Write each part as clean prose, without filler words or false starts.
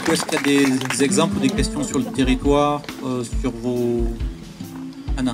coup, est-ce qu'il y a des exemples ou des questions sur le territoire, sur vos... Anna?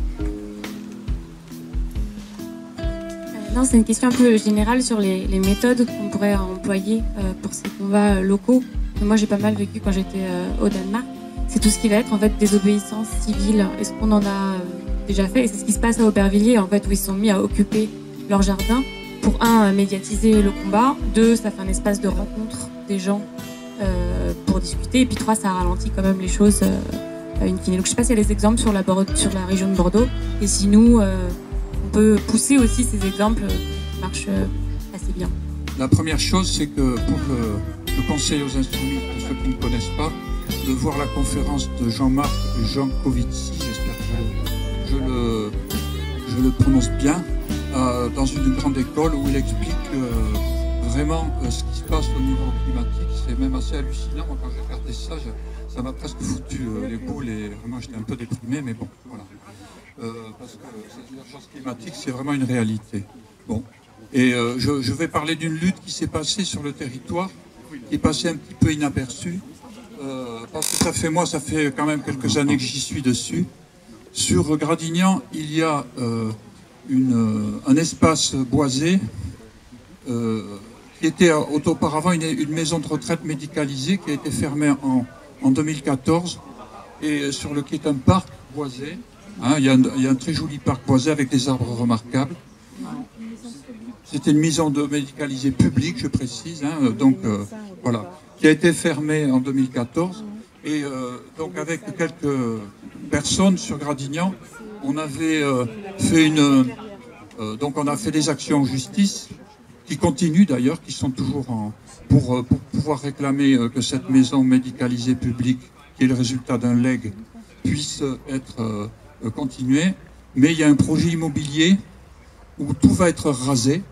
Non, c'est une question un peu générale sur les méthodes qu'on pourrait employer pour ces combats locaux. Moi, j'ai pas mal vécu quand j'étais au Danemark. C'est tout ce qui va être en fait désobéissance civile. Est-ce qu'on en a déjà fait? Et c'est ce qui se passe à Aubervilliers, en fait, où ils se sont mis à occuper leur jardin pour, un, médiatiser le combat, deux, ça fait un espace de rencontre des gens pour discuter, et puis trois, ça ralentit quand même les choses in fine. Donc je sais pas s'il y a des exemples sur la région de Bordeaux, et si nous, on peut pousser aussi ces exemples qui marchent assez bien. La première chose, c'est que pour le conseil aux instrumistes, pour ceux qui ne connaissent pas, de voir la conférence de Jean-Marc Jancovici, j'espère que je le prononce bien, dans une grande école où il explique vraiment ce qui se passe au niveau climatique. C'est même assez hallucinant. Moi, quand j'ai regardé ça, ça m'a presque foutu les boules et vraiment j'étais un peu déprimé, mais bon, voilà. Parce que l'urgence climatique, c'est vraiment une réalité. Bon. Et je vais parler d'une lutte qui s'est passée sur le territoire, qui est passée un petit peu inaperçue. Parce que ça fait quand même quelques années que j'y suis dessus. Sur Gradignan, il y a un espace boisé qui était auparavant une maison de retraite médicalisée qui a été fermée en 2014 et sur lequel est un parc boisé. Hein, il y a un très joli parc boisé avec des arbres remarquables. C'était une maison médicalisée publique, je précise, hein, donc voilà, qui a été fermée en 2014. Et donc avec quelques personnes sur Gradignan, on avait fait donc on a fait des actions en justice qui continuent d'ailleurs, qui sont toujours pour pouvoir réclamer que cette maison médicalisée publique, qui est le résultat d'un legs, puisse être continuée. Mais il y a un projet immobilier où tout va être rasé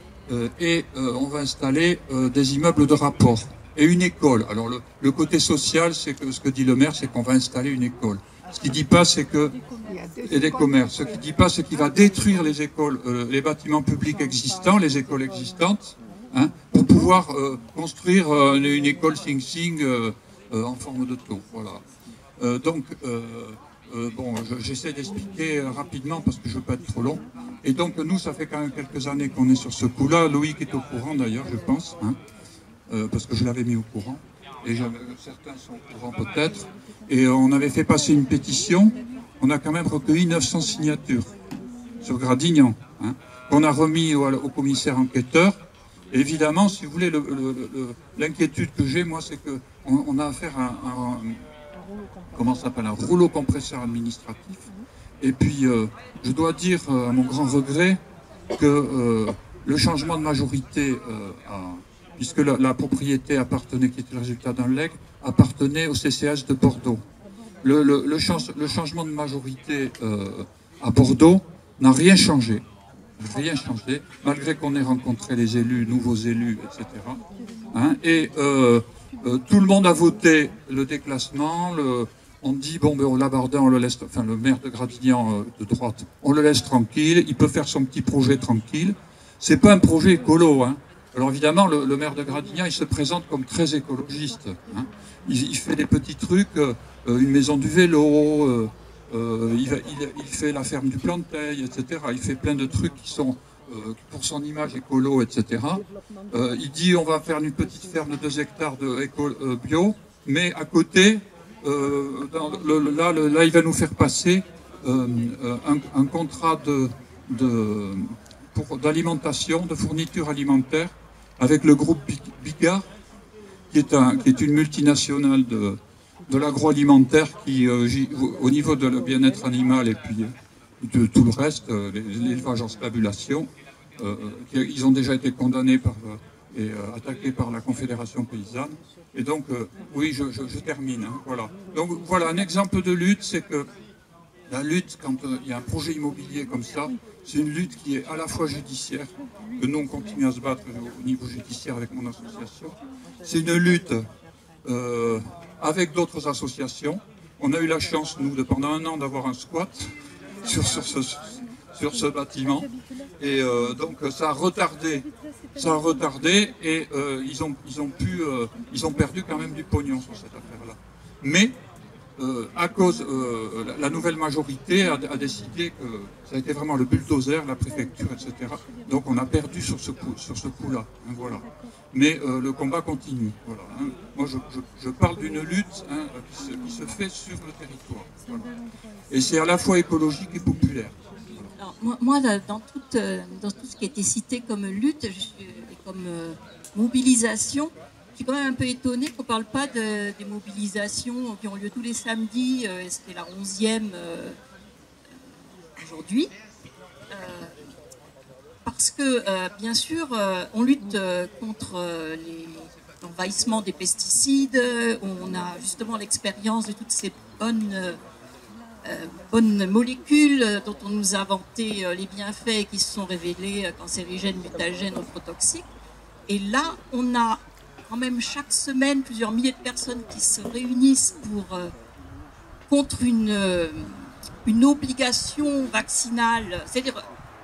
et on va installer des immeubles de rapport et une école. Alors le côté social, c'est que ce que dit le maire, c'est qu'on va installer une école. Ce qu'il dit pas, c'est que et des commerces. Ce qu'il dit pas, c'est qu'il va détruire les écoles, les bâtiments publics existants, les écoles existantes, hein, pour pouvoir construire une école Sing Sing en forme de taux. Voilà. Donc bon, j'essaie d'expliquer rapidement parce que je veux pas être trop long. Et donc nous, ça fait quand même quelques années qu'on est sur ce coup-là. Loïc est au courant d'ailleurs, je pense, hein, parce que je l'avais mis au courant. Et certains sont au courant peut-être. Et on avait fait passer une pétition. On a quand même recueilli 900 signatures sur Gradignan, hein, qu'on a remis au commissaire enquêteur. Et évidemment, si vous voulez, l'inquiétude que j'ai, moi, c'est qu'on a affaire à comment ça s'appelle, un rouleau compresseur administratif. Et puis, je dois dire, à mon grand regret, que le changement de majorité, puisque la propriété appartenait, qui était le résultat d'un legs, appartenait au CCH de Bordeaux. Le changement de majorité à Bordeaux n'a rien changé. Rien changé, malgré qu'on ait rencontré les élus, nouveaux élus, etc. Hein, et tout le monde a voté le déclassement. On dit, bon, ben, Labardin, on le laisse, enfin, le maire de Gradignan de droite, on le laisse tranquille, il peut faire son petit projet tranquille. C'est pas un projet écolo, hein. Alors évidemment, le maire de Gradignan, il se présente comme très écologiste. Hein. Il fait des petits trucs, une maison du vélo, il fait la ferme du Planteil, etc. Il fait plein de trucs qui sont pour son image écolo, etc. Il dit on va faire une petite ferme de 2 hectares de bio, mais à côté, là, il va nous faire passer un contrat d'alimentation, de fourniture alimentaire avec le groupe Bigard, qui est une multinationale de l'agroalimentaire qui, au niveau de le bien-être animal et puis de tout le reste, l'élevage en stabulation, ils ont déjà été condamnés et attaqués par la Confédération paysanne. Et donc, oui, je termine. Hein, voilà. Donc voilà, un exemple de lutte, c'est que la lutte, quand il y a un projet immobilier comme ça, c'est une lutte qui est à la fois judiciaire, que nous on continue à se battre au niveau judiciaire avec mon association. C'est une lutte avec d'autres associations. On a eu la chance, nous, pendant un an, d'avoir un squat sur sur ce bâtiment. Et donc ça a retardé et ils ont perdu quand même du pognon sur cette affaire-là. Mais à cause, la nouvelle majorité a décidé que ça a été vraiment le bulldozer, la préfecture, etc. Donc on a perdu sur ce coup-là. Hein, voilà. Mais le combat continue. Voilà, hein. Moi, je parle d'une lutte, hein, qui se fait sur le territoire. Voilà. Et c'est à la fois écologique et populaire. Alors, moi dans tout ce qui a été cité comme lutte et comme mobilisation, je suis quand même un peu étonnée qu'on ne parle pas des mobilisations qui ont lieu tous les samedis. C'était la 11e aujourd'hui. Parce que, bien sûr, on lutte contre l'envahissement des pesticides. On a justement l'expérience de toutes ces bonnes molécules dont on nous a vanté les bienfaits et qui se sont révélés cancérigènes, mutagènes, ophrotoxiques. Et là, on a quand même chaque semaine plusieurs milliers de personnes qui se réunissent contre une obligation vaccinale, c'est-à-dire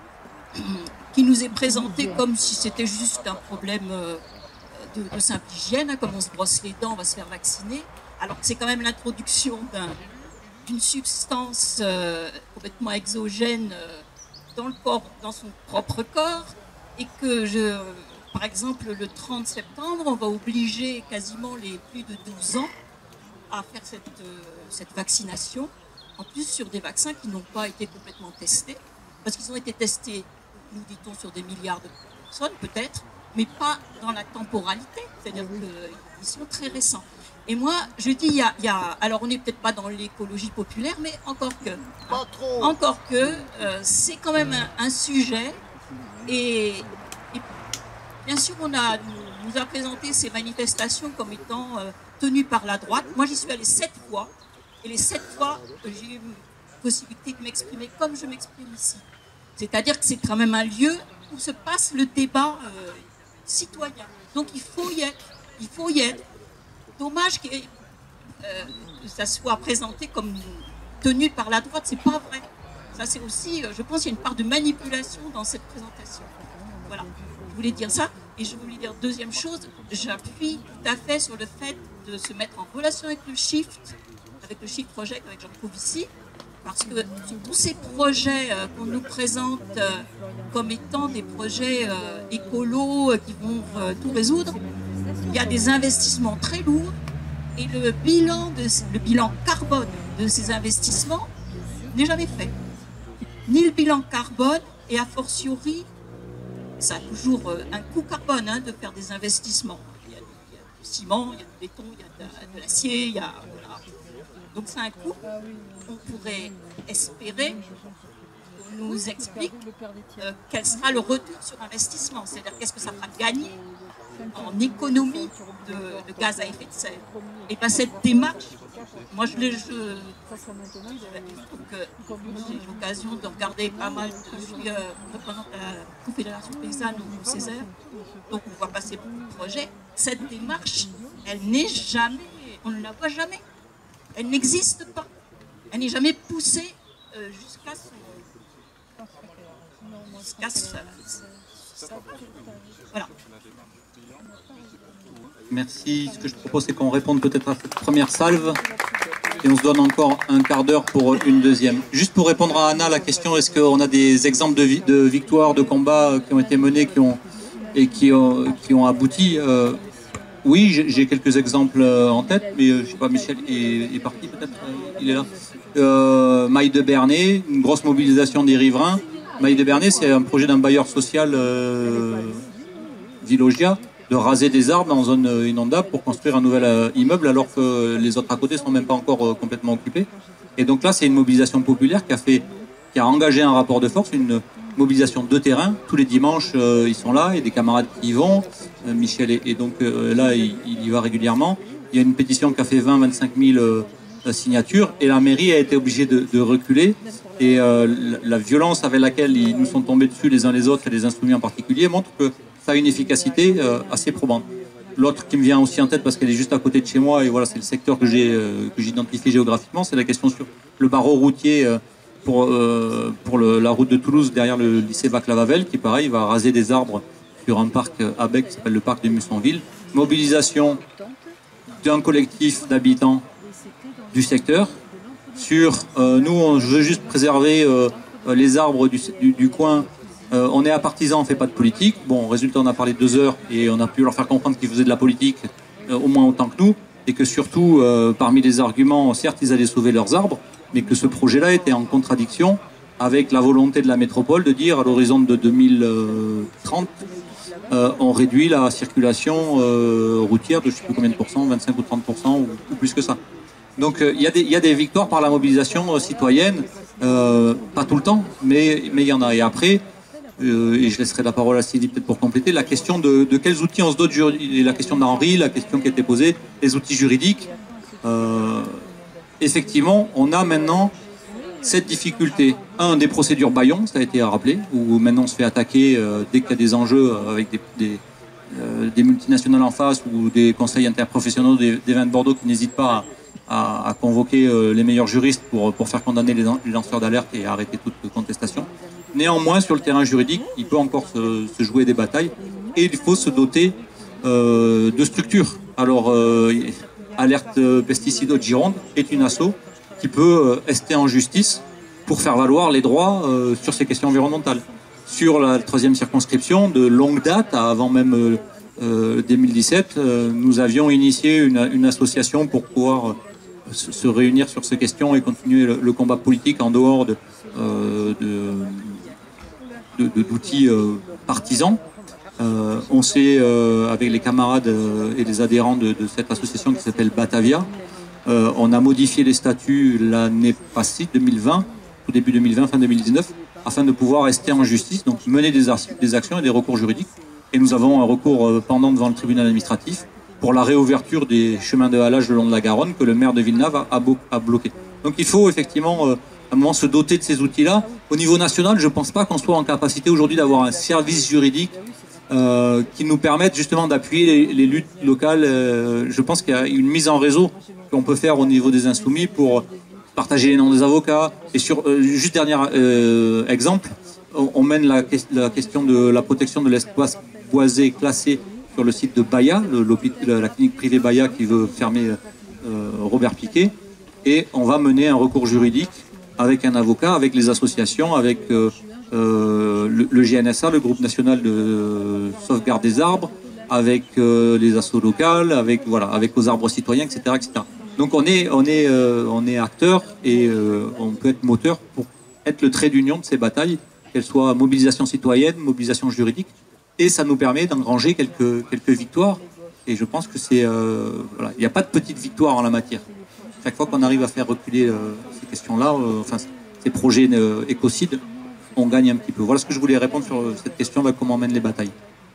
qui nous est présentée comme si c'était juste un problème de simple hygiène, hein, comme on se brosse les dents, on va se faire vacciner, alors que c'est quand même l'introduction d'une substance complètement exogène dans le corps, dans son propre corps, et que par exemple, le 30 septembre, on va obliger quasiment les plus de 12 ans à faire cette vaccination, en plus sur des vaccins qui n'ont pas été complètement testés, parce qu'ils ont été testés, nous dit-on, sur des milliards de personnes peut-être, mais pas dans la temporalité, c'est-à-dire qu'ils sont très récents. Et moi, je dis, alors on n'est peut-être pas dans l'écologie populaire, mais encore que, c'est quand même un sujet, et bien sûr, on nous a présenté ces manifestations comme étant tenues par la droite. Moi, j'y suis allée 7 fois. Et les 7 fois, j'ai eu la possibilité de m'exprimer comme je m'exprime ici. C'est-à-dire que c'est quand même un lieu où se passe le débat citoyen. Donc, il faut y être. Il faut y être. Dommage que ça soit présenté comme tenu par la droite. C'est pas vrai. Ça, c'est aussi, je pense qu'il y a une part de manipulation dans cette présentation. Voilà. Je voulais dire ça, et je voulais dire deuxième chose, j'appuie tout à fait sur le fait de se mettre en relation avec le Shift Project, avec Jean Covici, parce que sur tous ces projets qu'on nous présente comme étant des projets écolos qui vont tout résoudre, il y a des investissements très lourds, et le bilan carbone de ces investissements n'est jamais fait. Ni le bilan carbone, et a fortiori, ça a toujours un coût carbone, hein, de faire des investissements. Il y a du ciment, il y a du béton, il y a de l'acier, voilà. Donc c'est un coût. On pourrait espérer qu'on nous explique quel sera le retour sur investissement. C'est-à-dire qu'est-ce que ça fera gagner en économie de gaz à effet de serre. Et bien cette démarche, moi j'ai l'occasion de regarder pas mal, je suis représentante à la Confédération paysanne au Césaire, donc on voit passer beaucoup de projets. Cette démarche, elle n'est jamais, on ne la voit jamais, elle n'existe pas, elle n'est jamais poussée jusqu'à voilà. Merci. Ce que je propose, c'est qu'on réponde peut-être à cette première salve et on se donne encore un quart d'heure pour une deuxième. Juste pour répondre à Anna, la question, est-ce qu'on a des exemples de victoires, de combats qui ont été menés qui ont abouti? Oui, j'ai quelques exemples en tête, mais je ne sais pas, Michel est parti peut-être, il est là. Maille de Bernay, une grosse mobilisation des riverains. Maille de Bernay, c'est un projet d'un bailleur social Vilogia, de raser des arbres en zone inondable pour construire un nouvel immeuble alors que les autres à côté ne sont même pas encore complètement occupés. Et donc là, c'est une mobilisation populaire qui a engagé un rapport de force, une mobilisation de terrain. Tous les dimanches, ils sont là, il y a des camarades qui y vont. Michel est donc là, il y va régulièrement. Il y a une pétition qui a fait 20-25 000 signatures et la mairie a été obligée de reculer. Et la violence avec laquelle ils nous sont tombés dessus les uns les autres et les insoumis en particulier montre que ça a une efficacité assez probante. L'autre qui me vient aussi en tête parce qu'elle est juste à côté de chez moi et voilà, c'est le secteur que j'identifie géographiquement, c'est la question sur le barreau routier la route de Toulouse derrière le lycée Vaclav-Havel, qui pareil va raser des arbres sur un parc à Bec qui s'appelle le parc de Mussonville. Mobilisation d'un collectif d'habitants du secteur. Nous, je veux juste préserver les arbres du coin. On est à partisans, on ne fait pas de politique. Bon, résultat, on a parlé 2 heures et on a pu leur faire comprendre qu'ils faisaient de la politique au moins autant que nous. Et que surtout, parmi les arguments, certes, ils allaient sauver leurs arbres, mais que ce projet-là était en contradiction avec la volonté de la métropole de dire à l'horizon de 2030, on réduit la circulation routière de je ne sais plus combien de pourcents, 25 ou 30% ou plus que ça. Donc il y a des victoires par la mobilisation citoyenne, pas tout le temps, mais il y en a. Et après, et je laisserai la parole à Sylvie peut-être pour compléter, la question de quels outils on se dote, la question d'Henri, la question qui a été posée, les outils juridiques. Effectivement, on a maintenant cette difficulté. Des procédures bâillons, ça a été rappelé, où maintenant on se fait attaquer dès qu'il y a des enjeux avec des multinationales en face ou des conseils interprofessionnels des vins de Bordeaux qui n'hésitent pas à convoquer les meilleurs juristes pour faire condamner les lanceurs d'alerte et arrêter toute contestation. Néanmoins, sur le terrain juridique, il peut encore se jouer des batailles et il faut se doter de structures. Alors, Alerte Pesticides de Gironde est une asso qui peut ester en justice pour faire valoir les droits sur ces questions environnementales. Sur la 3e circonscription, de longue date, avant même 2017, nous avions initié une association pour pouvoir se réunir sur ces questions et continuer le combat politique en dehors d'outils partisans. On s'est, avec les camarades et les adhérents de cette association qui s'appelle Batavia, on a modifié les statuts l'année passée, 2020, au début 2020, fin 2019, afin de pouvoir rester en justice, donc mener des actions et des recours juridiques. Et nous avons un recours pendant devant le tribunal administratif pour la réouverture des chemins de halage le long de la Garonne que le maire de Villeneuve a bloqué. Donc il faut effectivement à un moment se doter de ces outils-là. Au niveau national, je ne pense pas qu'on soit en capacité aujourd'hui d'avoir un service juridique qui nous permette justement d'appuyer les luttes locales. Je pense qu'il y a une mise en réseau qu'on peut faire au niveau des insoumis pour partager les noms des avocats. Et juste dernier exemple, on mène la question de la protection de l'espace boisé classé sur le site de Baya, la clinique privée Baya qui veut fermer Robert Piquet. Et on va mener un recours juridique avec un avocat, avec les associations, avec le GNSA, le groupe national de sauvegarde des arbres, avec les assos locales, avec aux arbres citoyens, etc., etc. Donc on est acteur et on peut être moteur pour être le trait d'union de ces batailles, qu'elles soient mobilisation citoyenne, mobilisation juridique, et ça nous permet d'engranger quelques victoires. Et je pense que il n'y a pas de petite victoire en la matière. Chaque fois qu'on arrive à faire reculer ces questions-là, ces projets écocides, on gagne un petit peu. Voilà ce que je voulais répondre sur cette question de comment on mène les batailles.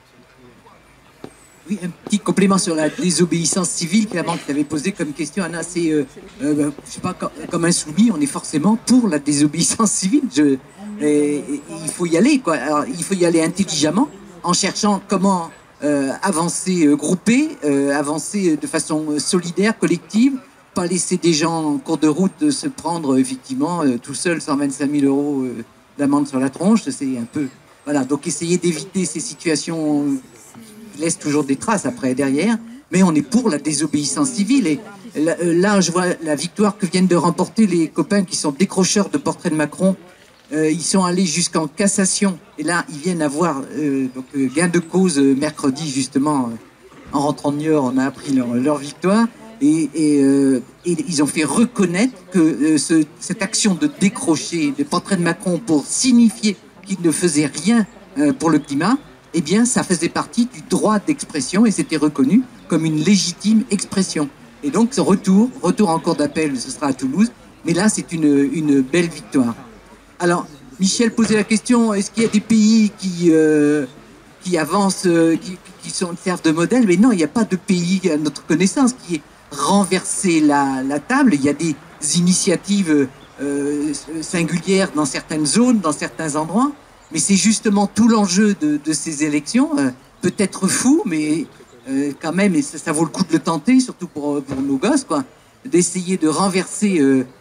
Oui, un petit complément sur la désobéissance civile, clairement, que tu avais posé comme question, Anna. C'est, je sais pas, comme insoumis, on est forcément pour la désobéissance civile. Il faut y aller, quoi. Alors, il faut y aller intelligemment, en cherchant comment avancer groupé, avancer de façon solidaire, collective, pas laisser des gens en cours de route se prendre, effectivement, tout seul, 125 000 euros d'amende sur la tronche. C'est un peu... Voilà, donc essayer d'éviter ces situations qui laissent toujours des traces après, derrière. Mais on est pour la désobéissance civile. Et là, je vois la victoire que viennent de remporter les copains qui sont décrocheurs de portraits de Macron. Ils sont allés jusqu'en cassation. Et là, ils viennent avoir gain de cause mercredi, justement. En rentrant de Niort, on a appris leur victoire. Et ils ont fait reconnaître que cette action de décrocher des portraits de Macron pour signifier qu'il ne faisait rien pour le climat, eh bien, ça faisait partie du droit d'expression et c'était reconnu comme une légitime expression. Et donc, ce retour en cour d'appel, ce sera à Toulouse. Mais là, c'est une belle victoire. Alors, Michel posait la question, est-ce qu'il y a des pays qui avancent, qui servent de modèle? Mais non, il n'y a pas de pays, à notre connaissance, qui ait renversé la table. Il y a des initiatives singulières dans certaines zones, dans certains endroits. Mais c'est justement tout l'enjeu de ces élections, peut-être fou, mais quand même, et ça vaut le coup de le tenter, surtout pour nos gosses, quoi, d'essayer de renverser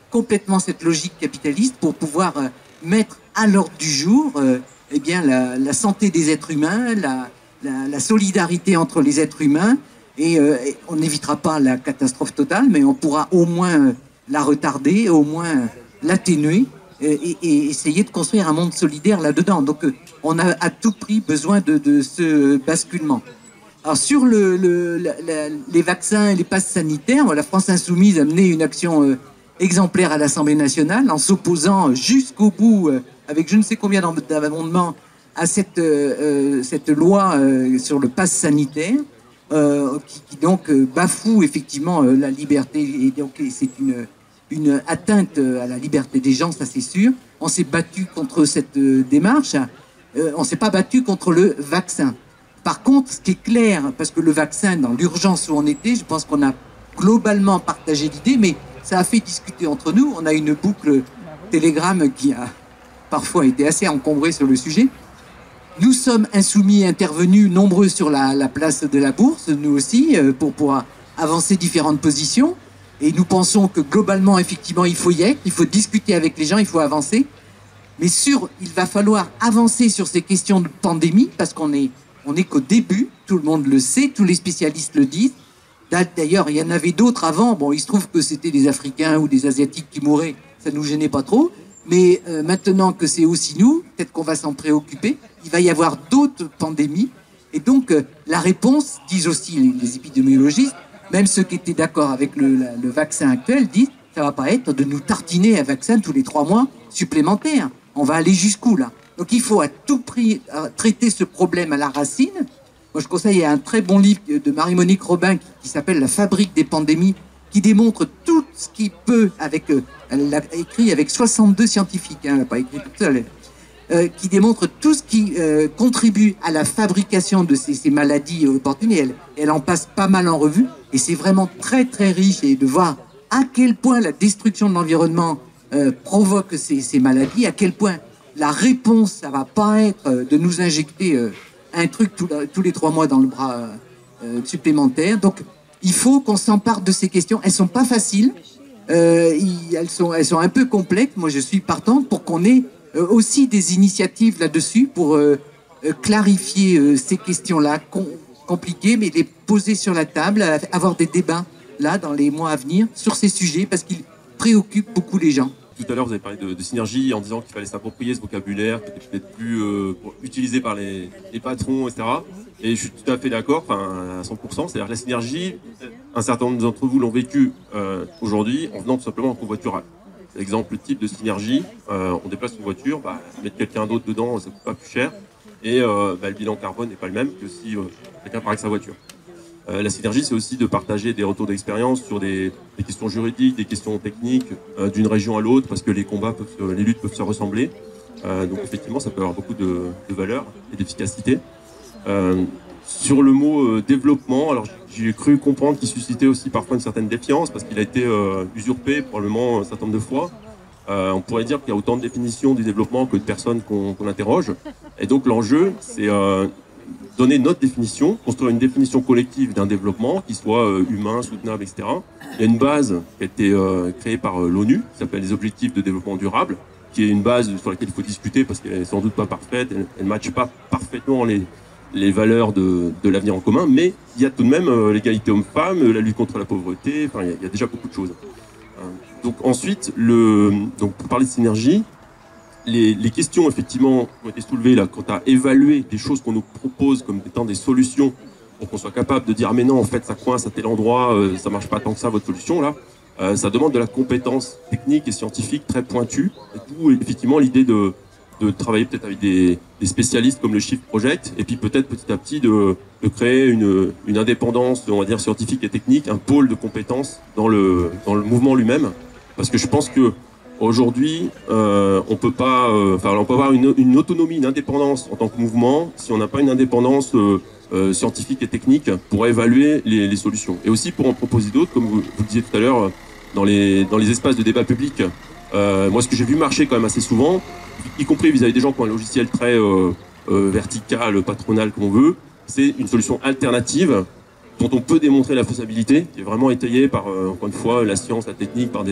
complètement cette logique capitaliste pour pouvoir mettre à l'ordre du jour eh bien, la santé des êtres humains, la solidarité entre les êtres humains, et on n'évitera pas la catastrophe totale, mais on pourra au moins la retarder, au moins l'atténuer, et essayer de construire un monde solidaire là-dedans. Donc on a à tout prix besoin de ce basculement. Alors sur les vaccins et les passes sanitaires, la France Insoumise a mené une action exemplaire à l'Assemblée nationale en s'opposant jusqu'au bout, avec je ne sais combien d'amendements, à cette loi sur le pass sanitaire, qui donc bafoue effectivement la liberté, et donc c'est une atteinte à la liberté des gens, ça c'est sûr. On s'est battu contre cette démarche, on s'est pas battu contre le vaccin. Par contre, ce qui est clair, parce que le vaccin, dans l'urgence où on était, je pense qu'on a globalement partagé l'idée, mais ça a fait discuter entre nous. On a une boucle Telegram qui a parfois été assez encombrée sur le sujet. Nous sommes insoumis intervenus nombreux sur la place de la Bourse, nous aussi, pour pouvoir avancer différentes positions. Et nous pensons que globalement, effectivement, il faut y être, il faut discuter avec les gens, il faut avancer. Mais il va falloir avancer sur ces questions de pandémie, parce qu'on est qu'au début, tout le monde le sait, tous les spécialistes le disent. D'ailleurs, il y en avait d'autres avant. Bon, il se trouve que c'était des Africains ou des Asiatiques qui mouraient, ça nous gênait pas trop. Mais maintenant que c'est aussi nous, peut-être qu'on va s'en préoccuper. Il va y avoir d'autres pandémies. Et donc, la réponse, disent aussi les épidémiologistes, même ceux qui étaient d'accord avec le vaccin actuel, disent ça va pas être de nous tartiner un vaccin tous les 3 mois supplémentaires. On va aller jusqu'où, là? Donc, il faut à tout prix traiter ce problème à la racine. Moi, je conseille un très bon livre de Marie-Monique Robin qui s'appelle La fabrique des pandémies, qui démontre tout ce qui peut, elle l'a écrit avec 62 scientifiques, elle n'a pas écrit toute seule, qui démontre tout ce qui contribue à la fabrication de ces maladies opportunes, et elle en passe pas mal en revue, et c'est vraiment très très riche, et de voir à quel point la destruction de l'environnement provoque ces maladies, à quel point la réponse, ça va pas être de nous injecter un truc tous les 3 mois dans le bras supplémentaire. Donc, il faut qu'on s'empare de ces questions. Elles sont pas faciles. Elles sont un peu complexes. Moi, je suis partante pour qu'on ait aussi des initiatives là-dessus pour clarifier ces questions-là compliquées, mais les poser sur la table, avoir des débats là dans les mois à venir sur ces sujets parce qu'ils préoccupent beaucoup les gens. Tout à l'heure, vous avez parlé de synergie en disant qu'il fallait s'approprier ce vocabulaire qui était peut-être plus utilisé par les patrons, etc. Et je suis tout à fait d'accord, à 100%. C'est-à-dire que la synergie, un certain nombre d'entre vous l'ont vécu aujourd'hui en venant tout simplement en covoiturage. Exemple type de synergie, on déplace une voiture, mettre quelqu'un d'autre dedans, ça coûte pas plus cher. Et le bilan carbone n'est pas le même que si quelqu'un part avec sa voiture. La synergie, c'est aussi de partager des retours d'expérience sur des questions juridiques, des questions techniques d'une région à l'autre, parce que les combats, les luttes peuvent se ressembler. Donc effectivement, ça peut avoir beaucoup de valeur et d'efficacité. Sur le mot développement, alors j'ai cru comprendre qu'il suscitait aussi parfois une certaine défiance, parce qu'il a été usurpé probablement un certain nombre de fois. On pourrait dire qu'il y a autant de définitions du développement que de personnes qu'on interroge. Et donc l'enjeu, c'est donner notre définition, construire une définition collective d'un développement qui soit humain, soutenable, etc. Il y a une base qui a été créée par l'ONU, qui s'appelle les Objectifs de développement durable, qui est une base sur laquelle il faut discuter parce qu'elle n'est sans doute pas parfaite, elle ne matche pas parfaitement les valeurs de l'avenir en commun, mais il y a tout de même l'égalité homme-femme, la lutte contre la pauvreté, enfin, il y a déjà beaucoup de choses. Donc ensuite, donc pour parler de synergie, les questions effectivement qui ont été soulevées là, quant à évaluer des choses qu'on nous propose comme étant des solutions pour qu'on soit capable de dire mais non en fait ça coince à tel endroit, ça marche pas tant que ça votre solution là, ça demande de la compétence technique et scientifique très pointue, et d'où effectivement l'idée de travailler peut-être avec des spécialistes comme le Shift Project, et puis peut-être petit à petit de créer une indépendance, on va dire scientifique et technique, un pôle de compétences dans le mouvement lui-même, parce que je pense que aujourd'hui, on peut pas avoir une autonomie, une indépendance en tant que mouvement si on n'a pas une indépendance scientifique et technique pour évaluer les solutions. Et aussi pour en proposer d'autres, comme vous le disiez tout à l'heure, dans les espaces de débat public. Moi, ce que j'ai vu marcher quand même assez souvent, y compris vis-à-vis des gens qui ont un logiciel très vertical, patronal, comme on veut, c'est une solution alternative dont on peut démontrer la faisabilité, qui est vraiment étayée par, encore une fois, la science, la technique, par des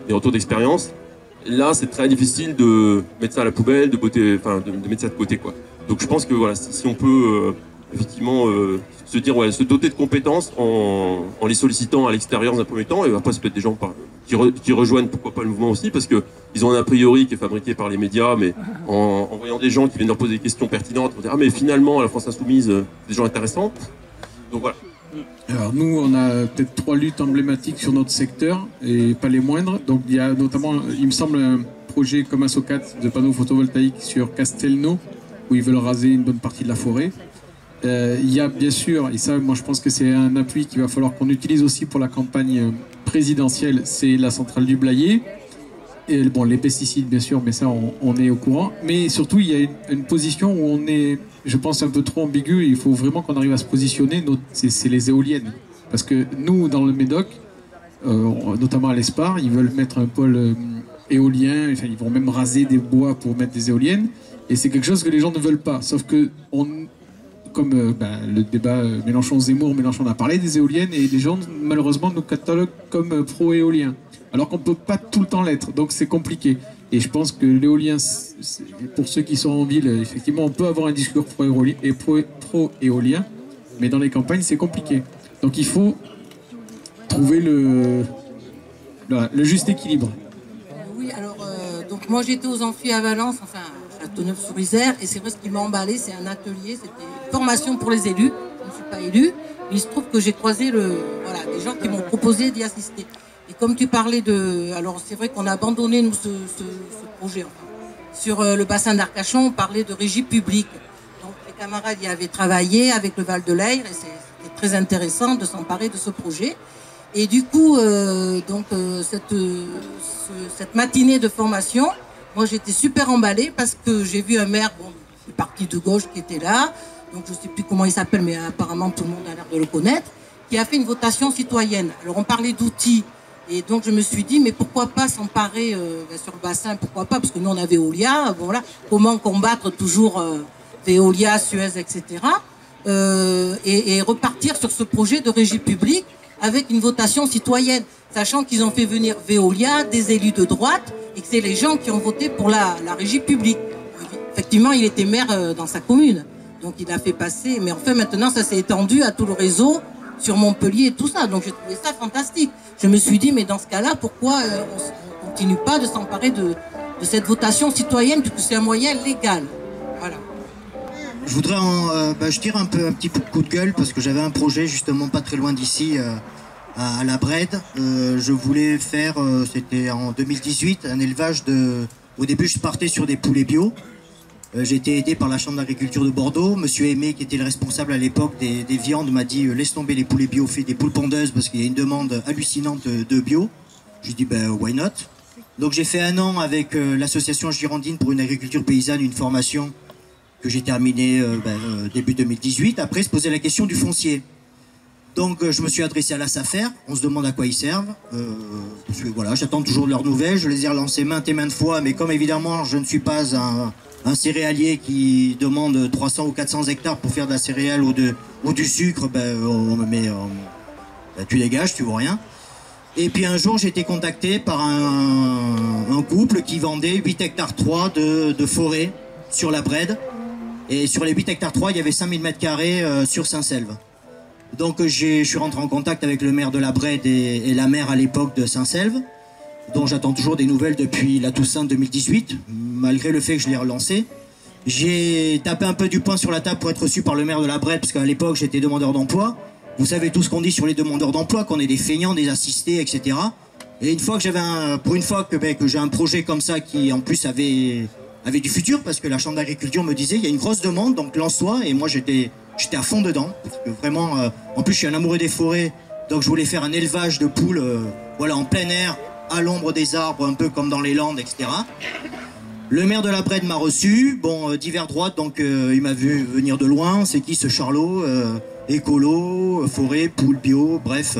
des retours d'expérience. Là, c'est très difficile de mettre ça à la poubelle, de mettre ça de côté, quoi. Donc je pense que voilà, si on peut effectivement se dire, se doter de compétences en les sollicitant à l'extérieur dans un premier temps, et après c'est peut-être des gens qui rejoignent pourquoi pas le mouvement aussi, parce que ils ont un a priori qui est fabriqué par les médias, mais en voyant des gens qui viennent leur poser des questions pertinentes, on dit ah mais finalement la France Insoumise, c'est des gens intéressants. Donc voilà. Alors nous, on a peut-être 3 luttes emblématiques sur notre secteur, et pas les moindres. Donc il y a notamment, il me semble, un projet comme un SOCAT de panneaux photovoltaïques sur Castelnau, où ils veulent raser une bonne partie de la forêt. Il y a bien sûr, et ça moi je pense que c'est un appui qu'il va falloir qu'on utilise aussi pour la campagne présidentielle, c'est la centrale du Blayais. Et, bon, les pesticides bien sûr, mais ça on est au courant. Mais surtout il y a une position où on est, je pense, un peu trop ambigu, et il faut vraiment qu'on arrive à se positionner, c'est les éoliennes. Parce que nous, dans le Médoc, notamment à l'Espar, ils veulent mettre un pôle éolien, enfin ils vont même raser des bois pour mettre des éoliennes, et c'est quelque chose que les gens ne veulent pas. Sauf que comme le débat Mélenchon-Zemmour, Mélenchon a parlé des éoliennes, et les gens malheureusement nous cataloguent comme pro-éolien, alors qu'on ne peut pas tout le temps l'être, donc c'est compliqué. Et je pense que l'éolien, pour ceux qui sont en ville, effectivement on peut avoir un discours pro-éolien, mais dans les campagnes c'est compliqué. Donc il faut trouver le juste équilibre. Oui, alors donc moi j'étais aux Amphis à Valence, enfin à Châteauneuf-sur-Isère, et c'est vrai ce qui m'a emballé, c'est un atelier, c'était une formation pour les élus. Je ne suis pas élue, mais il se trouve que j'ai croisé des gens qui m'ont proposé d'y assister. Et comme tu parlais alors c'est vrai qu'on a abandonné nous ce projet. Sur le bassin d'Arcachon, on parlait de régie publique. Donc les camarades y avaient travaillé avec le Val de l'Aire, et c'était très intéressant de s'emparer de ce projet. Et du coup, cette matinée de formation, moi j'étais super emballée parce que j'ai vu un maire, du parti de gauche qui était là, donc je ne sais plus comment il s'appelle, mais apparemment tout le monde a l'air de le connaître, qui a fait une votation citoyenne. Alors on parlait d'outils, et donc je me suis dit, mais pourquoi pas s'emparer sur le bassin, pourquoi pas, parce que nous on a Veolia, voilà, comment combattre toujours Veolia, Suez, etc. Et repartir sur ce projet de régie publique avec une votation citoyenne, sachant qu'ils ont fait venir Veolia, des élus de droite, et que c'est les gens qui ont voté pour la régie publique. Effectivement, il était maire dans sa commune, donc il a fait passer, mais enfin maintenant ça s'est étendu à tout le réseau, sur Montpellier et tout ça, donc j'ai trouvé ça fantastique. Je me suis dit, mais dans ce cas-là, pourquoi on ne continue pas de s'emparer de cette votation citoyenne, puisque c'est un moyen légal. Voilà. Je voudrais je tire un petit coup de gueule parce que j'avais un projet justement pas très loin d'ici à la Brède. Je voulais faire, c'était en 2018, un élevage au début je partais sur des poulets bio. J'ai été aidé par la Chambre d'agriculture de Bordeaux. Monsieur Aimé, qui était le responsable à l'époque des viandes, m'a dit laisse tomber les poulets bio, fais des poules pondeuses parce qu'il y a une demande hallucinante de bio. J'ai dit why not. Donc j'ai fait 1 an avec l'association Girondine pour une agriculture paysanne, une formation que j'ai terminé début 2018. Après, se posait la question du foncier. Donc, je me suis adressé à la SAFER. On se demande à quoi ils servent. Parce que, voilà, j'attends toujours de leurs nouvelles. Je les ai relancés maintes et maintes fois. Mais comme évidemment, je ne suis pas un céréalier qui demande 300 ou 400 hectares pour faire de la céréale ou du sucre, on me met... tu dégages, tu vois rien. Et puis un jour, j'ai été contacté par un couple qui vendait 8 hectares 3 de forêt sur la Brède. Et sur les 8 hectares 3, il y avait 5000 m² sur Saint-Selve. Donc je suis rentré en contact avec le maire de la Brède et la maire à l'époque de Saint-Selve, dont j'attends toujours des nouvelles depuis la Toussaint 2018, malgré le fait que je l'ai relancé. J'ai tapé un peu du poing sur la table pour être reçu par le maire de la Brède, parce qu'à l'époque j'étais demandeur d'emploi. Vous savez tout ce qu'on dit sur les demandeurs d'emploi, qu'on est des feignants, des assistés, etc. Et une fois que pour une fois que j'ai un projet comme ça qui en plus avait du futur, parce que la Chambre d'agriculture me disait il y a une grosse demande, donc lance-toi. Et moi j'étais à fond dedans, parce que vraiment, en plus je suis un amoureux des forêts, donc je voulais faire un élevage de poules, en plein air, à l'ombre des arbres, un peu comme dans les Landes, etc. Le maire de la Brède m'a reçu, divers droite, donc il m'a vu venir de loin, c'est qui ce Charlot, écolo, forêt, poules bio, bref.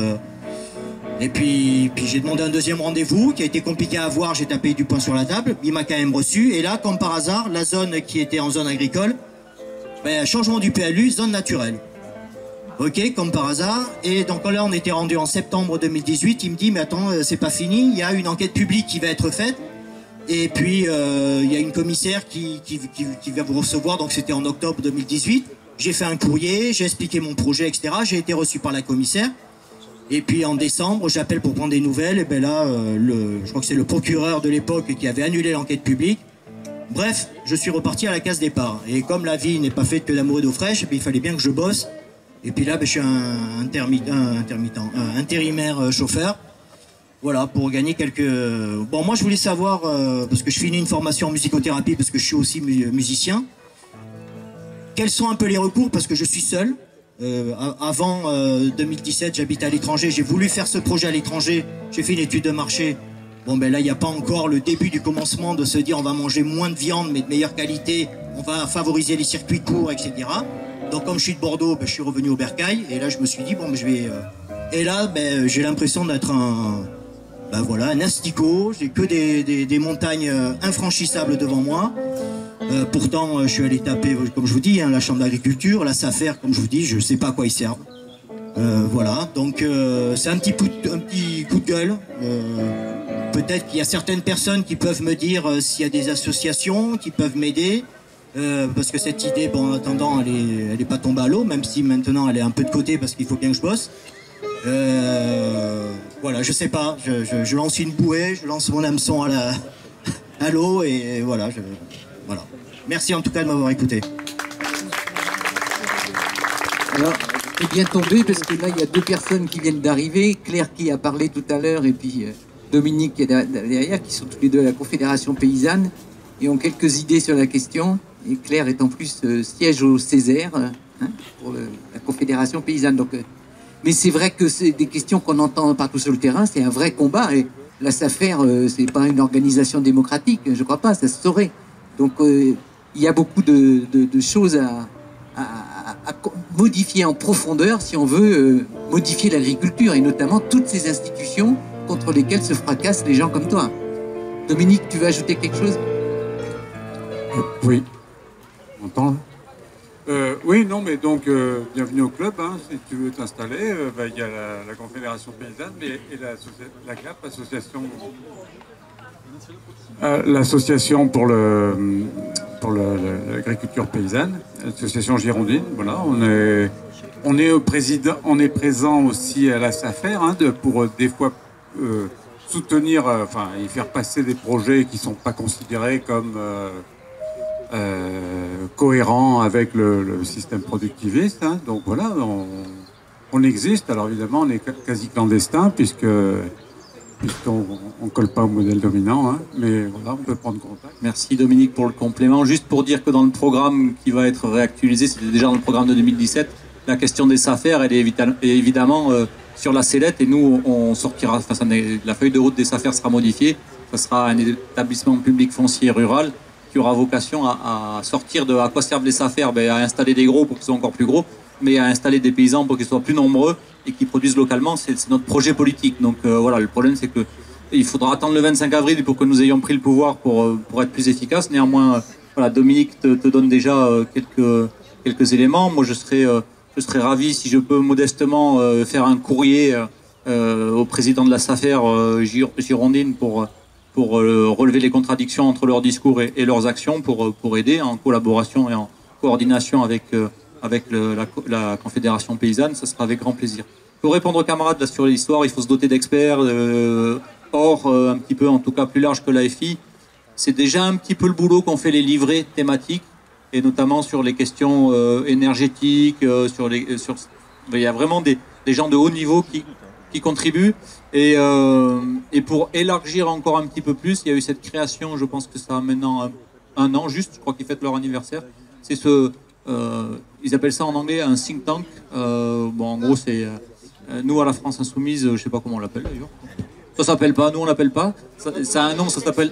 Et puis j'ai demandé un deuxième rendez-vous qui a été compliqué à avoir, j'ai tapé du poing sur la table, il m'a quand même reçu, et là, comme par hasard, la zone qui était en zone agricole, changement du PLU, zone naturelle. Ok, comme par hasard. Et donc là, on était rendu en septembre 2018. Il me dit, mais attends, c'est pas fini. Il y a une enquête publique qui va être faite. Et puis, il y a une commissaire qui va vous recevoir. Donc, c'était en octobre 2018. J'ai fait un courrier, j'ai expliqué mon projet, etc. J'ai été reçu par la commissaire. Et puis, en décembre, j'appelle pour prendre des nouvelles. Et bien là, je crois que c'est le procureur de l'époque qui avait annulé l'enquête publique. Bref, je suis reparti à la case départ. Et comme la vie n'est pas faite que d'amour et d'eau fraîche, il fallait bien que je bosse. Et puis là, je suis un intérimaire chauffeur. Voilà, pour gagner quelques... Bon, moi, je voulais savoir, parce que je finis une formation en musicothérapie, parce que je suis aussi musicien, quels sont un peu les recours, parce que je suis seul. Avant 2017, j'habitais à l'étranger. J'ai voulu faire ce projet à l'étranger. J'ai fait une étude de marché. Bon, ben là, il n'y a pas encore le début du commencement de se dire on va manger moins de viande, mais de meilleure qualité. On va favoriser les circuits courts, etc. Donc, comme je suis de Bordeaux, ben, je suis revenu au Bercail. Et là, je me suis dit, bon, ben, je vais... Et là, ben, j'ai l'impression d'être un asticot. J'ai que des montagnes infranchissables devant moi. Pourtant, je suis allé taper, comme je vous dis, la chambre d'agriculture, la SAFER, comme je vous dis, je ne sais pas à quoi ils servent. Voilà, donc c'est un petit coup de gueule. Peut-être qu'il y a certaines personnes qui peuvent me dire s'il y a des associations qui peuvent m'aider. Parce que cette idée, bon, en attendant, elle est pas tombée à l'eau, même si maintenant elle est un peu de côté parce qu'il faut bien que je bosse. Voilà, je sais pas, je lance une bouée, je lance mon hameçon à l'eau et voilà, voilà. Merci en tout cas de m'avoir écouté. Alors, c'est bien tombé parce que là, il y a deux personnes qui viennent d'arriver. Claire qui a parlé tout à l'heure et puis Dominique qui est derrière, qui sont tous les deux à la Confédération Paysanne et ont quelques idées sur la question. Et Claire est en plus siège au Césaire pour la Confédération Paysanne. Donc, mais c'est vrai que c'est des questions qu'on entend partout sur le terrain. C'est un vrai combat. Et la SAFER, c'est pas une organisation démocratique. Je crois pas, ça se saurait. Donc, il y a beaucoup de choses à modifier en profondeur si on veut modifier l'agriculture et notamment toutes ces institutions contre lesquelles se fracassent les gens comme toi. Dominique, tu veux ajouter quelque chose ? Oui. On entend oui, non, mais donc, bienvenue au club. Hein, si tu veux t'installer, il y a la Confédération Paysanne et la CLAP, l'association pour l'agriculture paysanne, l'association girondine. Voilà, on est présent aussi à la SAFER pour des fois soutenir, et faire passer des projets qui sont pas considérés comme cohérents avec le système productiviste. Donc voilà, on existe. Alors évidemment, on est quasi clandestin puisqu'on ne colle pas au modèle dominant, mais voilà, on peut prendre contact. Merci Dominique pour le complément. Juste pour dire que dans le programme qui va être réactualisé, c'était déjà dans le programme de 2017, la question des SAFER, elle est évidemment sur la sellette et nous, on sortira, la feuille de route des SAFER sera modifiée. Ce sera un établissement public foncier rural qui aura vocation à sortir de à quoi servent les SAFER, à installer des gros pour qu'ils soient encore plus gros, mais à installer des paysans pour qu'ils soient plus nombreux et qui produisent localement. C'est notre projet politique. Donc voilà, le problème c'est que il faudra attendre le 25 avril pour que nous ayons pris le pouvoir pour être plus efficaces. Néanmoins, voilà, Dominique te donne déjà quelques éléments. Moi, je serais ravi si je peux modestement faire un courrier au président de la SAFER girondine pour relever les contradictions entre leurs discours et leurs actions, pour aider en collaboration et en coordination avec la Confédération Paysanne. Ça sera avec grand plaisir. Pour répondre aux camarades là, sur l'histoire, il faut se doter d'experts, un petit peu, en tout cas plus large que l'AFI. C'est déjà un petit peu le boulot qu'ont fait les livrets thématiques, et notamment sur les questions énergétiques, il y a vraiment des gens de haut niveau qui contribuent. Et pour élargir encore un petit peu plus, il y a eu cette création, je pense que ça a maintenant un an juste, je crois qu'ils fêtent leur anniversaire. C'est ils appellent ça en anglais un think tank. En gros, c'est nous à la France Insoumise, je ne sais pas comment on l'appelle d'ailleurs. Ça s'appelle pas, nous on l'appelle pas. Ça a un nom, ça s'appelle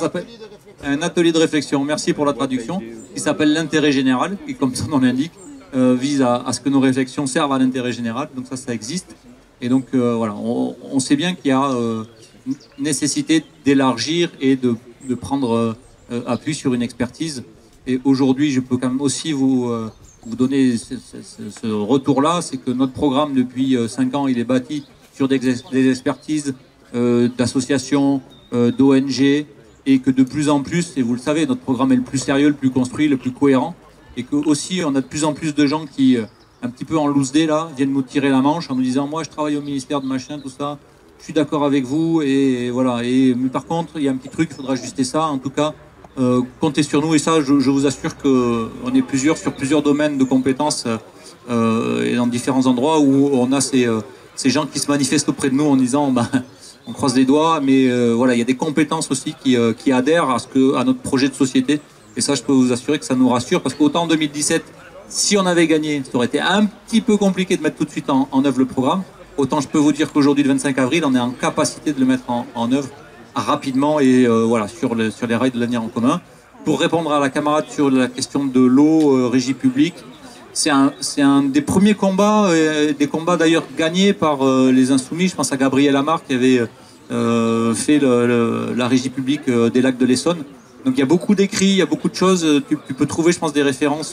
un atelier de réflexion. Merci pour la traduction. Qui s'appelle l'intérêt général, qui comme son nom l'indique, vise à ce que nos réflexions servent à l'intérêt général. Donc ça existe. Et donc voilà, on sait bien qu'il y a nécessité d'élargir et de prendre appui sur une expertise. Et aujourd'hui, je peux quand même aussi vous vous donner ce retour-là, c'est que notre programme, depuis 5 ans, il est bâti sur des expertises d'associations, d'ONG, et que de plus en plus, et vous le savez, notre programme est le plus sérieux, le plus construit, le plus cohérent, et que aussi on a de plus en plus de gens qui, un petit peu en loose day là, viennent nous tirer la manche en nous disant moi je travaille au ministère de machin, tout ça, je suis d'accord avec vous, et voilà. Mais par contre, il y a un petit truc, il faudra ajuster ça. En tout cas, comptez sur nous, et ça, je vous assure qu'on est plusieurs sur plusieurs domaines de compétences et dans différents endroits où on a ces gens qui se manifestent auprès de nous en disant on croise les doigts, mais voilà, il y a des compétences aussi qui adhèrent à notre projet de société. Et ça, je peux vous assurer que ça nous rassure, parce qu'autant en 2017, si on avait gagné, ça aurait été un petit peu compliqué de mettre tout de suite en œuvre le programme. Autant je peux vous dire qu'aujourd'hui, le 25 avril, on est en capacité de le mettre en œuvre rapidement et voilà, sur les rails de l'avenir en commun. Pour répondre à la camarade sur la question de l'eau, régie publique, c'est un des premiers combats, des combats d'ailleurs gagnés par les Insoumis. Je pense à Gabriel Amar qui avait fait la régie publique des lacs de l'Essonne. Donc il y a beaucoup d'écrits, il y a beaucoup de choses. Tu peux trouver, je pense, des références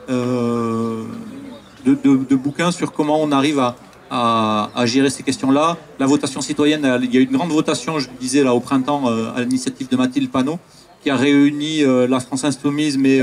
de bouquins sur comment on arrive à gérer ces questions-là. La votation citoyenne, il y a eu une grande votation, je disais là au printemps, à l'initiative de Mathilde Panot, qui a réuni la France Insoumise, mais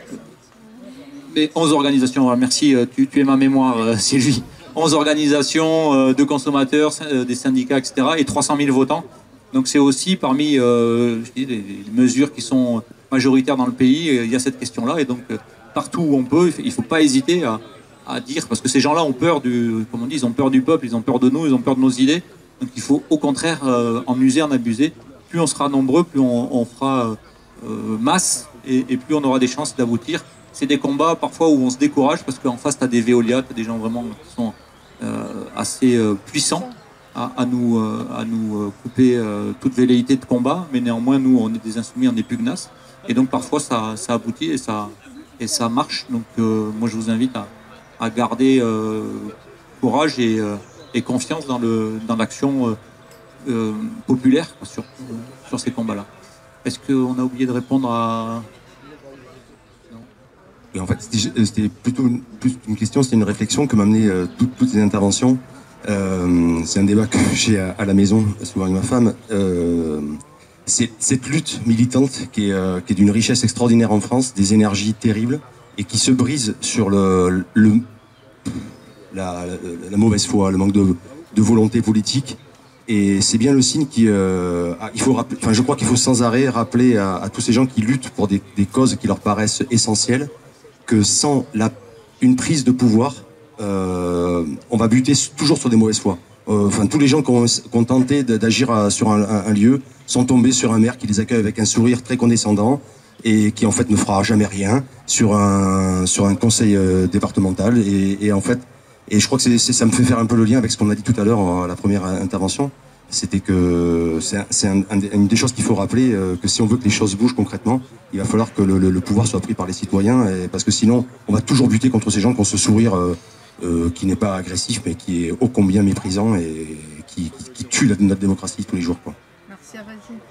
11 organisations. Voilà, merci, tu es ma mémoire, Sylvie. 11 organisations de consommateurs, des syndicats, etc. et 300 000 votants. Donc c'est aussi parmi les mesures qui sont majoritaires dans le pays, il y a cette question-là. Et donc partout où on peut, il ne faut pas hésiter à dire, parce que ces gens-là ont peur comme on dit, ils ont peur du peuple, ils ont peur de nous, ils ont peur de nos idées. Donc il faut au contraire en user, en abuser. Plus on sera nombreux, plus on fera masse et plus on aura des chances d'aboutir. C'est des combats parfois où on se décourage parce qu'en face, tu as des Veolia, tu as des gens vraiment qui sont assez puissants à nous couper toute velléité de combat. Mais néanmoins, nous, on est des insoumis, on est pugnaces. Et donc parfois, ça aboutit et ça marche. Donc moi, je vous invite à garder courage et confiance dans l'action populaire sur ces combats-là. Est-ce qu'on a oublié de répondre à... Et en fait, c'était plutôt plus une question, c'était une réflexion que m'amenaient toutes les interventions. C'est un débat que j'ai à la maison, souvent avec ma femme. C'est cette lutte militante qui est d'une richesse extraordinaire en France, des énergies terribles, et qui se brise sur la mauvaise foi, le manque de volonté politique. Et c'est bien le signe je crois qu'il faut sans arrêt rappeler à tous ces gens qui luttent pour des causes qui leur paraissent essentielles, que sans une prise de pouvoir, on va buter toujours sur des mauvaises foi. Tous les gens qui ont tenté d'agir sur un lieu sont tombés sur un maire qui les accueille avec un sourire très condescendant et qui en fait ne fera jamais rien sur un conseil départemental. Et en fait, et je crois que ça me fait faire un peu le lien avec ce qu'on a dit tout à l'heure à la première intervention. C'était que c'est une des choses qu'il faut rappeler, que si on veut que les choses bougent concrètement, il va falloir que le pouvoir soit pris par les citoyens, parce que sinon, on va toujours buter contre ces gens qui ont ce sourire qui n'est pas agressif, mais qui est ô combien méprisant et qui tue notre démocratie tous les jours, quoi. Merci à Vas-y.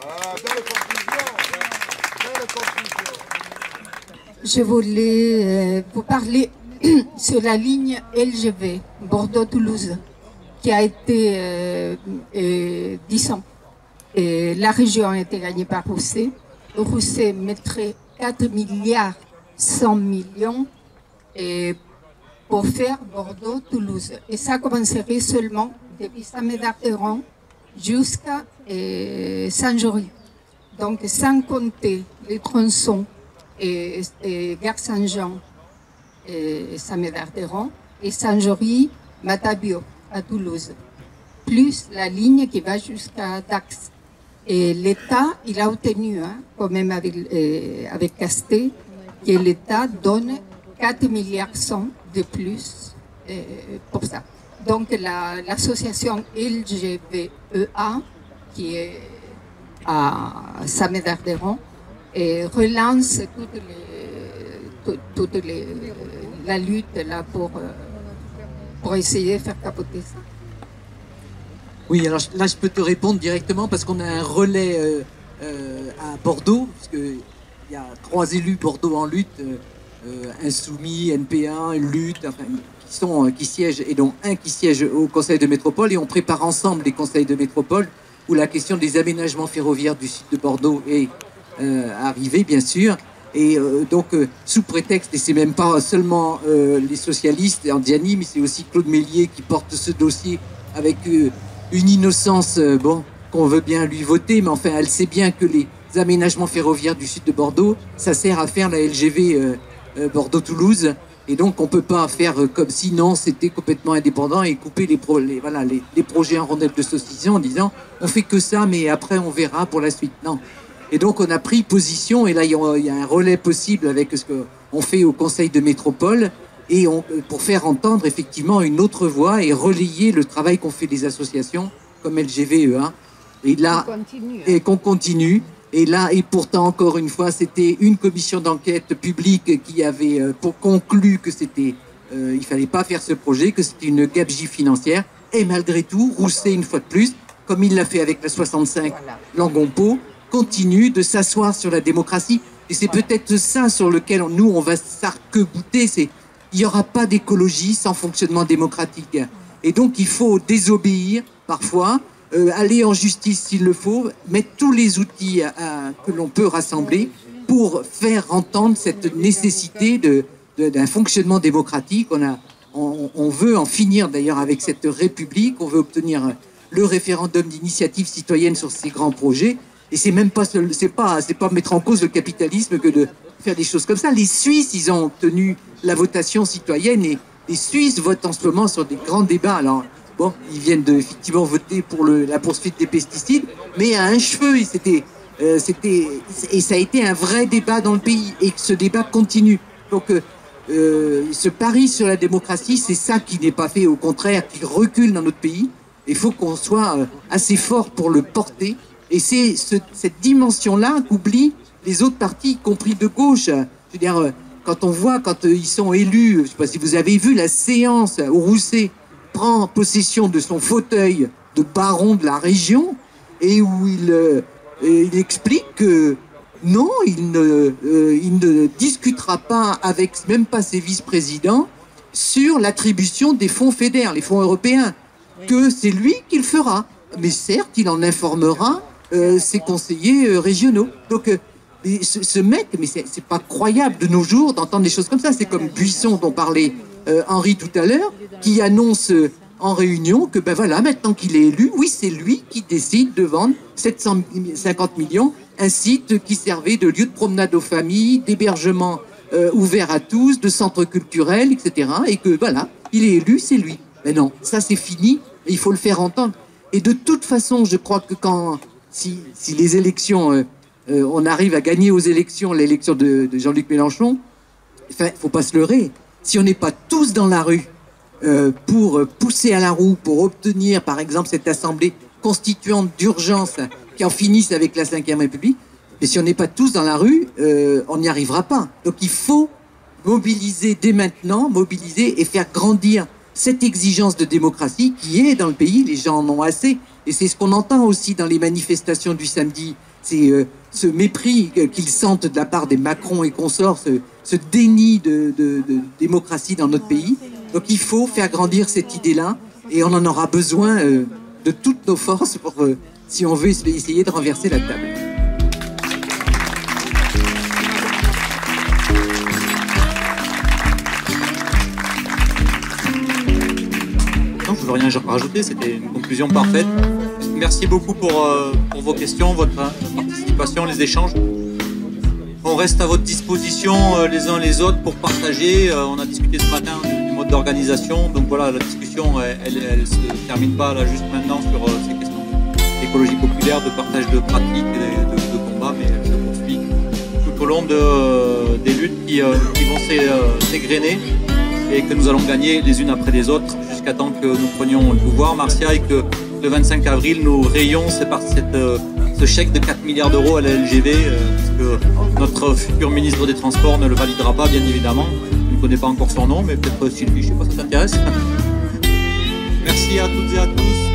Je voulais vous parler sur la ligne LGV Bordeaux-Toulouse, qui a été 10 ans. Et la région a été gagnée par Rousset. Rousset mettrait 4 milliards 100 millions pour faire Bordeaux-Toulouse. Et ça commencerait seulement depuis Saint-Médard-Héron jusqu'à Saint-Jory. Donc sans compter les tronçons et Gare Saint-Jean et Saint-Médard-Héron et Saint-Jory, Matabio à Toulouse, plus la ligne qui va jusqu'à Dax. Et l'État, il a obtenu, quand même avec Castet, que l'État donne 4 milliards 100 de plus pour ça. Donc l'association LGVEA, qui est à Saint-Médard-d'Héron, relance toute la lutte là pour essayer de faire capoter ça. Oui, alors là je peux te répondre directement parce qu'on a un relais à Bordeaux, parce qu'il y a 3 élus Bordeaux en lutte, Insoumis, NP1, Lutte, enfin, qui siègent, et dont un qui siège au Conseil de métropole, et on prépare ensemble les conseils de métropole où la question des aménagements ferroviaires du sud de Bordeaux est arrivée, bien sûr. Et donc, sous prétexte, et c'est même pas seulement les socialistes, Andiani, mais c'est aussi Claude Mélier qui porte ce dossier avec une innocence, qu'on veut bien lui voter, mais enfin, elle sait bien que les aménagements ferroviaires du sud de Bordeaux, ça sert à faire la LGV Bordeaux-Toulouse, et donc on peut pas faire comme si non, c'était complètement indépendant et couper les projets en rondelles de saucisson en disant on fait que ça, mais après on verra pour la suite. Non. Et donc on a pris position, et là il y a un relais possible avec ce qu'on fait au Conseil de métropole, et pour faire entendre effectivement une autre voix et relayer le travail qu'ont fait les associations comme LGVE1. Et là, et qu'on continue. Et là, et pourtant, encore une fois, c'était une commission d'enquête publique qui avait conclu que il fallait pas faire ce projet, que c'était une gabegie financière. Et malgré tout, Rousset, une fois de plus, comme il l'a fait avec la 65 Langon-Pau, continue de s'asseoir sur la démocratie. Et c'est peut-être ça sur lequel on va s'arc-bouter, c'est il n'y aura pas d'écologie sans fonctionnement démocratique. Et donc, il faut désobéir parfois, aller en justice s'il le faut, mettre tous les outils que l'on peut rassembler pour faire entendre cette nécessité d'un fonctionnement démocratique. On veut en finir d'ailleurs avec cette République, on veut obtenir le référendum d'initiative citoyenne sur ces grands projets. Et c'est même pas, c'est pas mettre en cause le capitalisme que de faire des choses comme ça. Les Suisses, ils ont obtenu la votation citoyenne, et les Suisses votent en ce moment sur des grands débats. Alors, bon, ils viennent effectivement voter pour la poursuite des pesticides, mais à un cheveu, et ça a été un vrai débat dans le pays, et ce débat continue. Donc, ce pari sur la démocratie, c'est ça qui n'est pas fait, au contraire, qui recule dans notre pays. Il faut qu'on soit assez fort pour le porter, et c'est cette dimension-là qu'oublient les autres partis, y compris de gauche. Je veux dire, quand on voit, quand ils sont élus, je ne sais pas si vous avez vu la séance où Rousset prend possession de son fauteuil de baron de la région, et où il explique que non, il ne discutera pas avec même pas ses vice-présidents sur l'attribution des fonds FEDER, les fonds européens, que c'est lui qui le fera. Mais certes, il en informera ses conseillers régionaux. Donc, ce mec, mais c'est pas croyable de nos jours d'entendre des choses comme ça. C'est comme Buisson dont parlait Henri tout à l'heure, qui annonce en réunion que ben voilà, maintenant qu'il est élu, oui, c'est lui qui décide de vendre 750 millions, un site qui servait de lieu de promenade aux familles, d'hébergement ouvert à tous, de centre culturel, etc. Et que voilà, il est élu, c'est lui. Mais non, ça c'est fini, il faut le faire entendre. Et de toute façon, je crois que si les élections, on arrive à gagner aux élections, l'élection de Jean-Luc Mélenchon, enfin, faut pas se leurrer. Si on n'est pas tous dans la rue pour pousser à la roue, pour obtenir, par exemple, cette assemblée constituante d'urgence qui en finisse avec la Ve République, et si on n'est pas tous dans la rue, on n'y arrivera pas. Donc il faut mobiliser dès maintenant, mobiliser et faire grandir cette exigence de démocratie qui est dans le pays. Les gens en ont assez. Et c'est ce qu'on entend aussi dans les manifestations du samedi. C'est ce mépris qu'ils sentent de la part des Macron et consorts, ce déni de démocratie dans notre pays. Donc il faut faire grandir cette idée-là, et on en aura besoin de toutes nos forces si on veut essayer de renverser la table. Non, je ne veux rien rajouter, c'était une conclusion parfaite. Merci beaucoup pour vos questions, votre participation, les échanges. On reste à votre disposition les uns les autres pour partager. On a discuté ce matin du mode d'organisation. Donc voilà, la discussion, elle se termine pas là juste maintenant sur ces questions d'écologie populaire, de partage de pratiques, de combats, mais elle se poursuit tout au long des luttes qui vont s'égrener et que nous allons gagner les unes après les autres jusqu'à temps que nous prenions le pouvoir, Marcia, et que le 25 avril, nous rayons ce chèque de 4 milliards d'euros à la LGV, parce que notre futur ministre des Transports ne le validera pas, bien évidemment. Je ne connais pas encore son nom, mais peut-être Sylvie, je ne sais pas si ça t'intéresse. Merci à toutes et à tous.